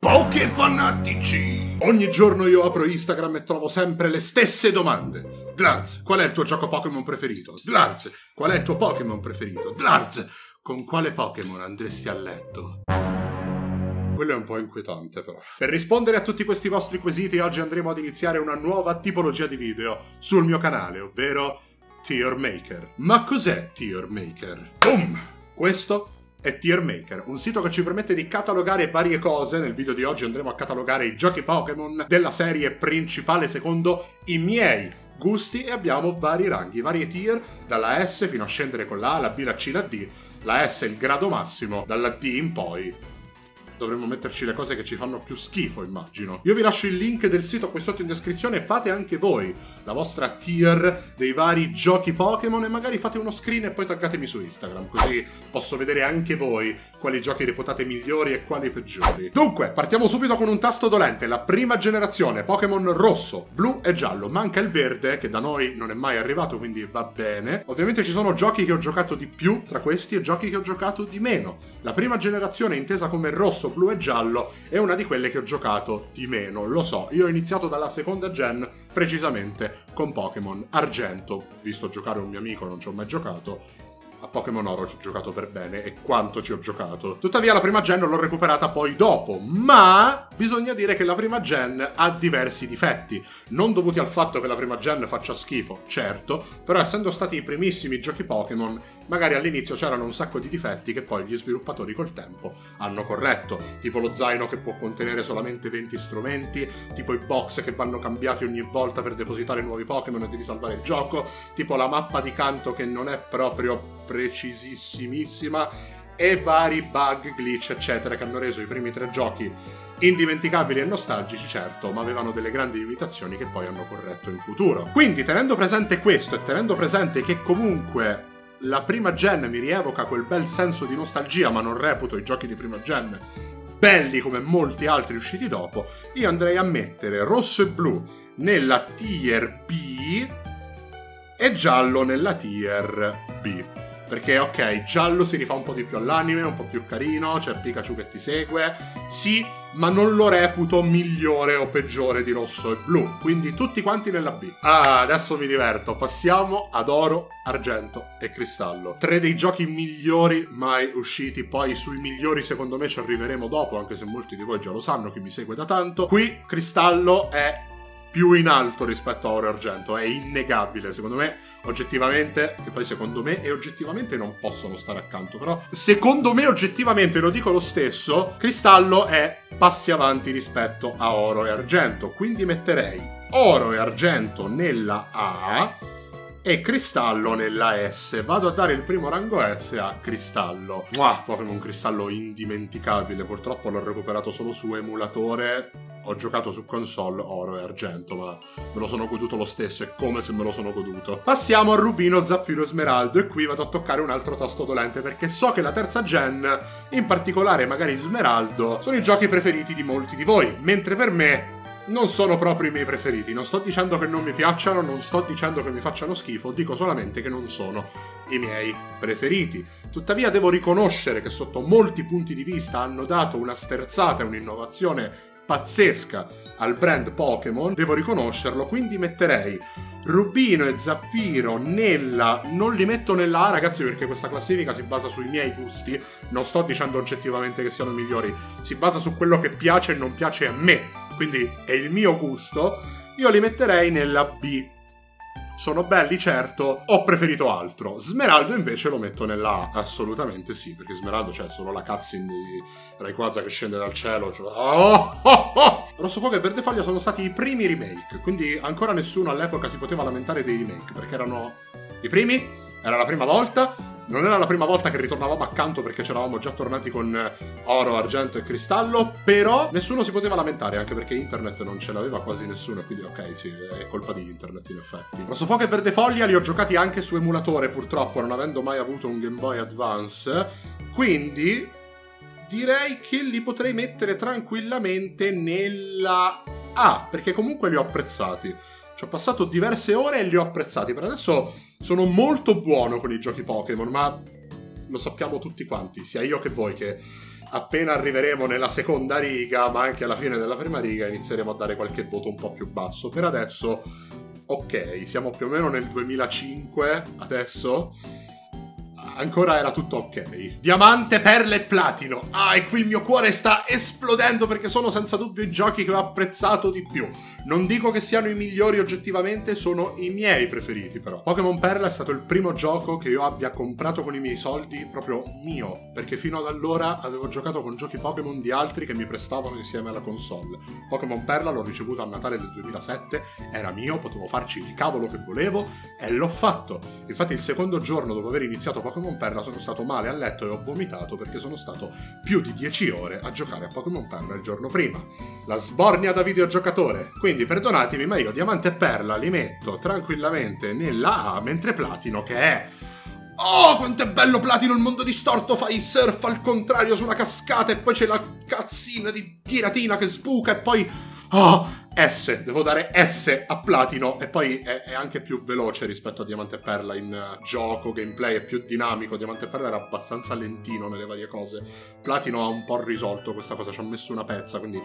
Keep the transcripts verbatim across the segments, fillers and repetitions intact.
Pokefanatici! Ogni giorno io apro Instagram e trovo sempre le stesse domande. Dlarz, qual è il tuo gioco Pokémon preferito? Dlarz, qual è il tuo Pokémon preferito? Dlarz, con quale Pokémon andresti a letto? Quello è un po' inquietante però. Per rispondere a tutti questi vostri quesiti oggi andremo ad iniziare una nuova tipologia di video sul mio canale, ovvero Tier Maker. Ma cos'è Tier Maker? Boom! Questo è Tier Maker, un sito che ci permette di catalogare varie cose. Nel video di oggi andremo a catalogare i giochi Pokémon della serie principale secondo i miei gusti e abbiamo vari ranghi, varie tier, dalla S fino a scendere con la A, la B, la C, la D. La S è il grado massimo, dalla D in poi dovremmo metterci le cose che ci fanno più schifo, immagino. Io vi lascio il link del sito qui sotto in descrizione e fate anche voi la vostra tier dei vari giochi Pokémon e magari fate uno screen e poi taggatemi su Instagram, così posso vedere anche voi quali giochi reputate migliori e quali peggiori. Dunque, partiamo subito con un tasto dolente. La prima generazione, Pokémon rosso, blu e giallo. Manca il verde, che da noi non è mai arrivato, quindi va bene. Ovviamente ci sono giochi che ho giocato di più tra questi e giochi che ho giocato di meno. La prima generazione, intesa come rosso, blu e giallo, è una di quelle che ho giocato di meno, lo so. Io ho iniziato dalla seconda gen precisamente con Pokémon argento, visto giocare un mio amico, non ci ho mai giocato. A Pokémon Oro ci ho giocato per bene e quanto ci ho giocato. Tuttavia la prima gen l'ho recuperata poi dopo, ma bisogna dire che la prima gen ha diversi difetti, non dovuti al fatto che la prima gen faccia schifo, certo, però essendo stati i primissimi giochi Pokémon, magari all'inizio c'erano un sacco di difetti che poi gli sviluppatori col tempo hanno corretto, tipo lo zaino che può contenere solamente venti strumenti, tipo i box che vanno cambiati ogni volta per depositare nuovi Pokémon e devi salvare il gioco, tipo la mappa di canto che non è proprio precisissimissima e vari bug, glitch eccetera che hanno reso i primi tre giochi indimenticabili e nostalgici, certo, ma avevano delle grandi limitazioni che poi hanno corretto in futuro. Quindi tenendo presente questo e tenendo presente che comunque la prima gen mi rievoca quel bel senso di nostalgia, ma non reputo i giochi di prima gen belli come molti altri usciti dopo, io andrei a mettere rosso e blu nella tier B e giallo nella tier B. Perché, ok, giallo si rifà un po' di più all'anime, un po' più carino, c'è Pikachu che ti segue, sì, ma non lo reputo migliore o peggiore di rosso e blu, quindi tutti quanti nella B. Ah, adesso mi diverto, passiamo ad oro, argento e cristallo. Tre dei giochi migliori mai usciti, poi sui migliori secondo me ci arriveremo dopo, anche se molti di voi già lo sanno, chi mi segue da tanto. Qui cristallo è più in alto rispetto a oro e argento, è innegabile, secondo me, oggettivamente, che poi secondo me e oggettivamente non possono stare accanto, però secondo me oggettivamente, lo dico lo stesso, cristallo è passi avanti rispetto a oro e argento, quindi metterei oro e argento nella A e cristallo nella S. Vado a dare il primo rango S a cristallo. Mua, Pokémon cristallo indimenticabile, purtroppo l'ho recuperato solo su emulatore. Ho giocato su console oro e argento, ma me lo sono goduto lo stesso, è come se me lo sono goduto. Passiamo a rubino, zaffiro e smeraldo, e qui vado a toccare un altro tasto dolente, perché so che la terza gen, in particolare magari smeraldo, sono i giochi preferiti di molti di voi, mentre per me non sono proprio i miei preferiti. Non sto dicendo che non mi piacciono, non sto dicendo che mi facciano schifo, dico solamente che non sono i miei preferiti. Tuttavia devo riconoscere che sotto molti punti di vista hanno dato una sterzata e un'innovazione pazzesca al brand Pokémon, devo riconoscerlo, quindi metterei rubino e zaffiro nella... non li metto nella A, ragazzi, perché questa classifica si basa sui miei gusti, non sto dicendo oggettivamente che siano migliori, si basa su quello che piace e non piace a me, quindi è il mio gusto. Io li metterei nella B. Sono belli, certo, ho preferito altro. Smeraldo invece lo metto nella A, assolutamente sì, perché Smeraldo c'è solo la cutscene di Rayquaza che scende dal cielo, cioè... oh, oh, oh! Rosso Fuoco e Verde Foglia sono stati i primi remake, quindi ancora nessuno all'epoca si poteva lamentare dei remake, perché erano i primi, era la prima volta. Non era la prima volta che ritornavamo accanto perché c'eravamo già tornati con oro, argento e cristallo, però nessuno si poteva lamentare, anche perché internet non ce l'aveva quasi nessuno, quindi ok, sì, è colpa di internet in effetti. Rosso Fuoco e Verde Foglia li ho giocati anche su emulatore, purtroppo, non avendo mai avuto un Game Boy Advance, quindi direi che li potrei mettere tranquillamente nella A, perché comunque li ho apprezzati. Ci ho passato diverse ore e li ho apprezzati. Per adesso sono molto buono con i giochi Pokémon, ma lo sappiamo tutti quanti, sia io che voi, che appena arriveremo nella seconda riga, ma anche alla fine della prima riga, inizieremo a dare qualche voto un po' più basso. Per adesso, ok, siamo più o meno nel duemilacinque, adesso ancora era tutto ok. Diamante, perla e platino. Ah, e qui il mio cuore sta esplodendo perché sono senza dubbio i giochi che ho apprezzato di più. Non dico che siano i migliori oggettivamente, sono i miei preferiti però. Pokémon Perla è stato il primo gioco che io abbia comprato con i miei soldi, proprio mio, perché fino ad allora avevo giocato con giochi Pokémon di altri che mi prestavano insieme alla console. Pokémon Perla l'ho ricevuto a Natale del duemilasette, era mio, potevo farci il cavolo che volevo e l'ho fatto. Infatti il secondo giorno dopo aver iniziato Pokémon Perla sono stato male a letto e ho vomitato perché sono stato più di dieci ore a giocare a Pokémon Perla il giorno prima. La sbornia da videogiocatore. Quindi perdonatemi, ma io Diamante e Perla li metto tranquillamente nella A, mentre Platino, che è... Oh, quanto è bello Platino, il mondo distorto, fai surf al contrario su una cascata e poi c'è la cazzina di piratina che sbuca e poi... Oh, S, devo dare S a Platino e poi è, è anche più veloce rispetto a Diamante e Perla in uh, gioco, gameplay, è più dinamico. Diamante e Perla era abbastanza lentino nelle varie cose. Platino ha un po' risolto questa cosa, ci ha messo una pezza, quindi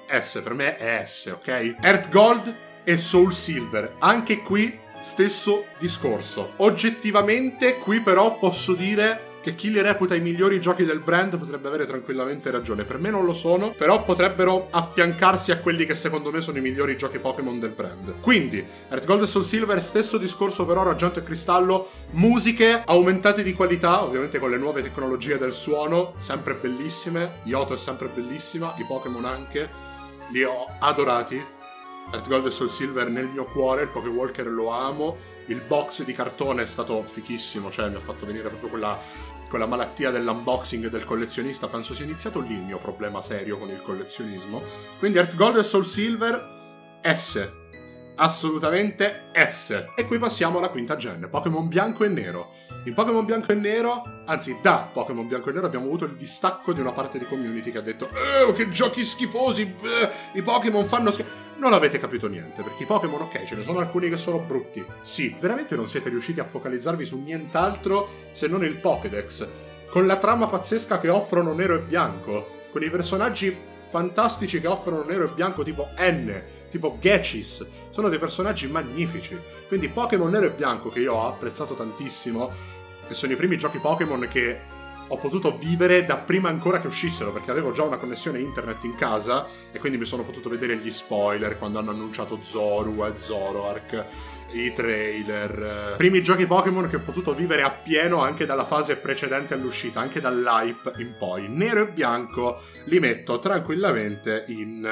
S per me è S, ok? Earth Gold e Soul Silver, anche qui stesso discorso. Oggettivamente qui però posso dire che chi li reputa i migliori giochi del brand potrebbe avere tranquillamente ragione. Per me non lo sono, però potrebbero affiancarsi a quelli che secondo me sono i migliori giochi Pokémon del brand. Quindi, Earth Gold e Soul Silver, stesso discorso per oro, argento e cristallo, musiche aumentate di qualità, ovviamente con le nuove tecnologie del suono, sempre bellissime, Yoto è sempre bellissima, i Pokémon anche, li ho adorati. Earth Gold e Soul Silver nel mio cuore, il Pokéwalker lo amo, il box di cartone è stato fichissimo, cioè mi ha fatto venire proprio quella, quella malattia dell'unboxing e del collezionista, penso sia iniziato lì il mio problema serio con il collezionismo. Quindi Earth Gold e Soul Silver, S, assolutamente S. E qui passiamo alla quinta gen, Pokémon Bianco e Nero. In Pokémon Bianco e Nero, anzi da Pokémon Bianco e Nero abbiamo avuto il distacco di una parte di community che ha detto eh, che giochi schifosi, eh, i Pokémon fanno schifo. Non avete capito niente, perché i Pokémon, ok, ce ne sono alcuni che sono brutti. Sì, veramente non siete riusciti a focalizzarvi su nient'altro se non il Pokédex, con la trama pazzesca che offrono Nero e Bianco, con i personaggi fantastici che offrono Nero e Bianco tipo N, tipo Gechis, sono dei personaggi magnifici. Quindi Pokémon Nero e Bianco, che io ho apprezzato tantissimo, e sono i primi giochi Pokémon che ho potuto vivere da prima ancora che uscissero, perché avevo già una connessione internet in casa e quindi mi sono potuto vedere gli spoiler quando hanno annunciato Zoru e Zoroark, i trailer, primi giochi Pokémon che ho potuto vivere appieno anche dalla fase precedente all'uscita, anche dall'hype in poi. Nero e Bianco li metto tranquillamente in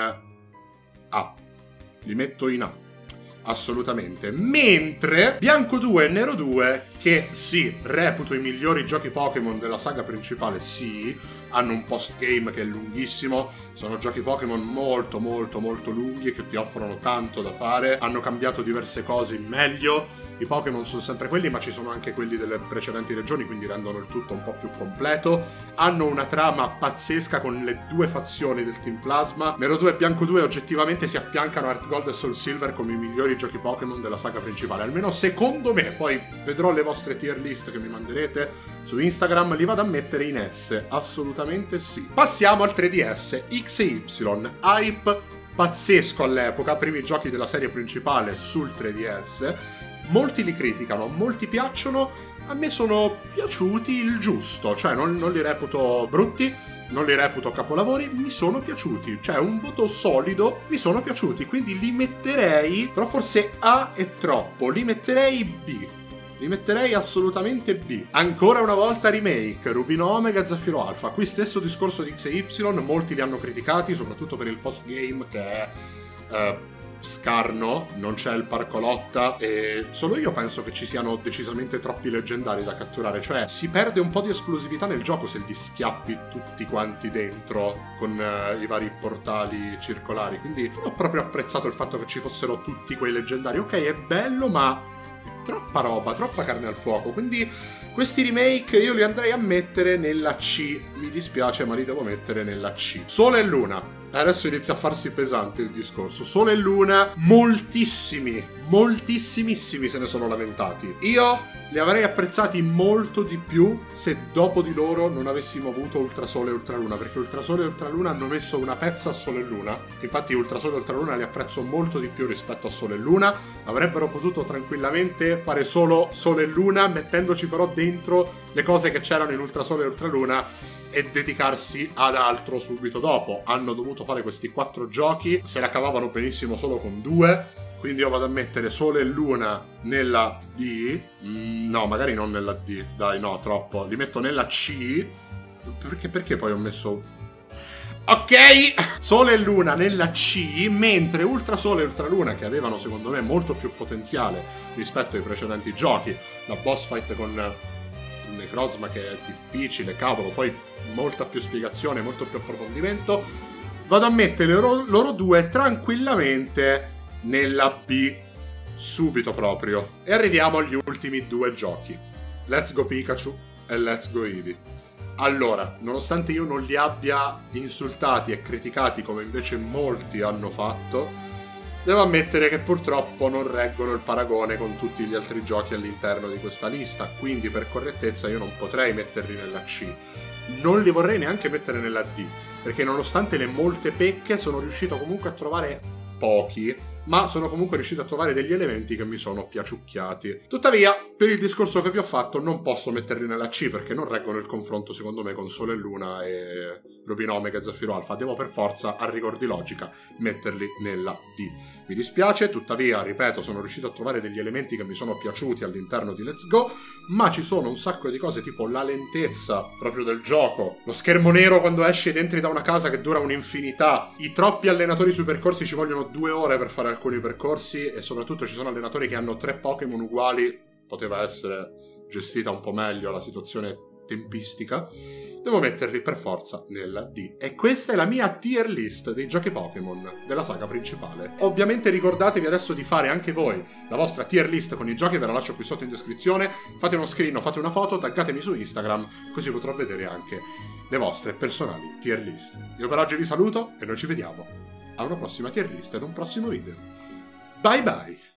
A, li metto in A, assolutamente. Mentre Bianco due e Nero due, che sì, reputo i migliori giochi Pokémon della saga principale, sì, hanno un postgame che è lunghissimo, sono giochi Pokémon molto molto molto lunghi che ti offrono tanto da fare, hanno cambiato diverse cose in meglio, i Pokémon sono sempre quelli ma ci sono anche quelli delle precedenti regioni, quindi rendono il tutto un po' più completo, hanno una trama pazzesca con le due fazioni del Team Plasma. Nero due e Bianco due oggettivamente si affiancano a Earth Gold e Soul Silver come i migliori giochi Pokémon della saga principale, almeno secondo me, poi vedrò le vostre tier list che mi manderete su Instagram, li vado a mettere in S, assolutamente sì. Passiamo al tre D S, X e Y, hype pazzesco all'epoca, primi giochi della serie principale sul tre D S, molti li criticano, molti piacciono, a me sono piaciuti il giusto, cioè non, non li reputo brutti, non li reputo capolavori, mi sono piaciuti, cioè un voto solido, mi sono piaciuti, quindi li metterei, però forse A è troppo, li metterei B. Li metterei assolutamente B. Ancora una volta remake, Rubino Omega, Zaffiro Alpha. Qui stesso discorso di X e Y, molti li hanno criticati, soprattutto per il postgame che è eh, scarno, non c'è il parco lotta e solo io penso che ci siano decisamente troppi leggendari da catturare, cioè si perde un po' di esclusività nel gioco se li schiaffi tutti quanti dentro con uh, i vari portali circolari, quindi non ho proprio apprezzato il fatto che ci fossero tutti quei leggendari. Ok, è bello, ma troppa roba, troppa carne al fuoco, quindi questi remake io li andrei a mettere nella C, mi dispiace ma li devo mettere nella C. Sole e Luna, adesso inizia a farsi pesante il discorso. Sole e Luna, moltissimi, moltissimissimi se ne sono lamentati. Io li avrei apprezzati molto di più se dopo di loro non avessimo avuto Ultrasole e Ultraluna, perché Ultrasole e Ultraluna hanno messo una pezza a Sole e Luna. Infatti Ultrasole e Ultraluna li apprezzo molto di più rispetto a Sole e Luna. Avrebbero potuto tranquillamente fare solo Sole e Luna, mettendoci però dentro le cose che c'erano in Ultrasole e Ultraluna e dedicarsi ad altro subito dopo. Hanno dovuto fare questi quattro giochi, se la cavavano benissimo solo con due. Quindi io vado a mettere Sole e Luna nella D. Mm, no, magari non nella D. Dai, no, troppo. Li metto nella C. Perché, perché poi ho messo... Ok! Sole e Luna nella C, mentre Ultrasole e Ultraluna, che avevano secondo me molto più potenziale rispetto ai precedenti giochi, la boss fight con Necrozma che è difficile, cavolo, poi molta più spiegazione, molto più approfondimento, vado a mettere loro, loro due tranquillamente nella B, subito proprio. E arriviamo agli ultimi due giochi, Let's Go Pikachu e Let's Go Eevee. Allora, nonostante io non li abbia insultati e criticati come invece molti hanno fatto, devo ammettere che purtroppo non reggono il paragone con tutti gli altri giochi all'interno di questa lista, quindi per correttezza io non potrei metterli nella C. Non li vorrei neanche mettere nella D, perché nonostante le molte pecche sono riuscito comunque a trovare pochi, ma sono comunque riuscito a trovare degli elementi che mi sono piaciucchiati. Tuttavia, per il discorso che vi ho fatto, non posso metterli nella C, perché non reggono il confronto, secondo me, con Sole e Luna e Rubino Omega e Zaffiro Alfa. Devo per forza, a rigor di logica, metterli nella D. Mi dispiace, tuttavia, ripeto, sono riuscito a trovare degli elementi che mi sono piaciuti all'interno di Let's Go, ma ci sono un sacco di cose, tipo la lentezza proprio del gioco, lo schermo nero quando esci ed entri da una casa che dura un'infinità, i troppi allenatori sui percorsi, ci vogliono due ore per fare alcuni percorsi, e soprattutto ci sono allenatori che hanno tre Pokémon uguali. Poteva essere gestita un po' meglio la situazione tempistica. Devo metterli per forza nella D. E questa è la mia tier list dei giochi Pokémon della saga principale. Ovviamente ricordatevi adesso di fare anche voi la vostra tier list con i giochi, ve la lascio qui sotto in descrizione. Fate uno screen o fate una foto, taggatemi su Instagram, così potrò vedere anche le vostre personali tier list. Io per oggi vi saluto e noi ci vediamo a una prossima tier list ed un prossimo video. Bye bye!